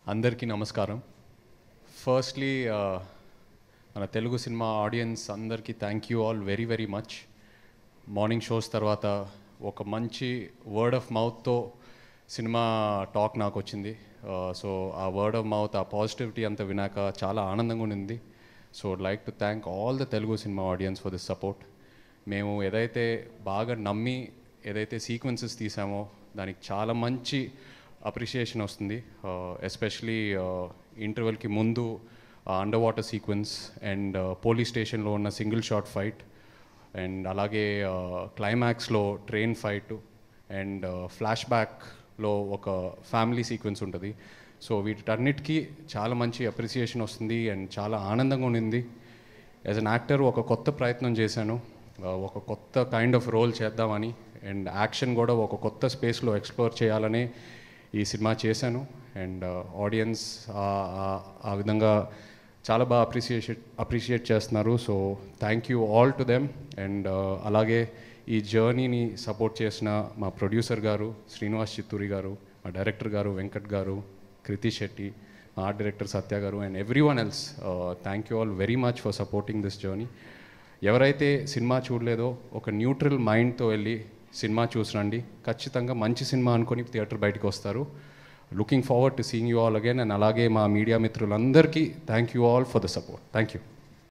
అందరికీ నమస్కారం. ఫస్ట్లీ మన తెలుగు సినిమా ఆడియన్స్ అందరికీ thank you all very very much. Morning shows తర్వాత ఒక మంచి వర్డ్ ఆఫ్ మౌత్తో సినిమా టాక్ నాకు వచ్చింది. సో ఆ వర్డ్ ఆఫ్ మౌత్, ఆ పాజిటివిటీ అంతా వినాక చాలా ఆనందంగా ఉంది. So like to thank all the Telugu cinema audience for this support. మేము ఏదైతే బాగా నమ్మి ఏదైతే సీక్వెన్సెస్ తీసామో దానికి చాలా మంచి అప్రిషియేషన్ వస్తుంది. ఎస్పెషలీ ఇంటర్వెల్కి ముందు under water sequence and police స్టేషన్లో ఉన్న సింగిల్ షాట్ ఫైట్ అండ్ అలాగే క్లైమాక్స్లో ట్రైన్ ఫైట్ అండ్ ఫ్లాష్ బ్యాక్లో ఒక ఫ్యామిలీ సీక్వెన్స్ ఉంటుంది. సో వీటన్నిటికీ చాలా మంచి అప్రిసియేషన్ వస్తుంది అండ్ చాలా ఆనందంగా ఉండింది. యాజ్ అన్ యాక్టర్ ఒక కొత్త ప్రయత్నం చేశాను, ఒక కొత్త కైండ్ ఆఫ్ రోల్ చేద్దామని అండ్ యాక్షన్ కూడా ఒక కొత్త స్పేస్లో ఎక్స్ప్లోర్ చేయాలని ఈ సినిమా చేశాను. అండ్ ఆడియన్స్ ఆ విధంగా చాలా బాగా అప్రిషియేట్ చేస్తున్నారు. So thank you all to them. And అలాగే ఈ జర్నీని సపోర్ట్ చేసిన మా ప్రొడ్యూసర్ గారు శ్రీనివాస్ చిత్తూరి గారు, మా డైరెక్టర్ గారు వెంకట్ గారు, కృతి శెట్టి, మా art director Satya garu and everyone else, thank you all very much for supporting this journey. ఎవరైతే సినిమా చూడలేదో ఒక న్యూట్రల్ మైండ్తో వెళ్ళి సినిమా చూసిరండి. ఖచ్చితంగా మంచి సినిమా అనుకొని థియేటర్ బయటకు వస్తారు. Looking forward to seeing you all again. And అలాగే మా మీడియా మిత్రులందరికీ thank you all for the support. Thank you.